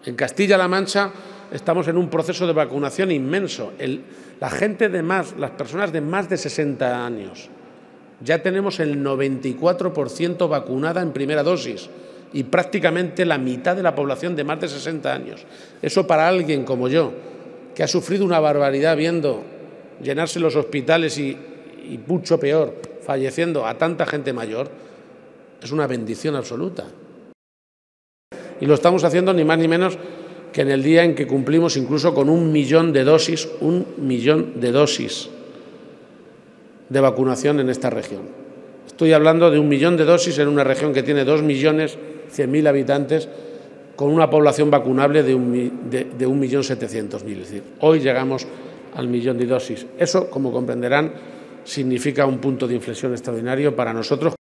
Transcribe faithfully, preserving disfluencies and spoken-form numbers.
En Castilla-La Mancha estamos en un proceso de vacunación inmenso. El, la gente de más, las personas de más de sesenta años, ya tenemos el noventa y cuatro por ciento vacunada en primera dosis y prácticamente la mitad de la población de más de sesenta años. Eso para alguien como yo, que ha sufrido una barbaridad viendo llenarse los hospitales y, y mucho peor, falleciendo a tanta gente mayor, es una bendición absoluta. Y lo estamos haciendo ni más ni menos que en el día en que cumplimos incluso con un millón de dosis, un millón de dosis de vacunación en esta región. Estoy hablando de un millón de dosis en una región que tiene dos millones cien mil habitantes, con una población vacunable de un, de, de un millón setecientos mil. Es decir, hoy llegamos al millón de dosis. Eso, como comprenderán, significa un punto de inflexión extraordinario para nosotros.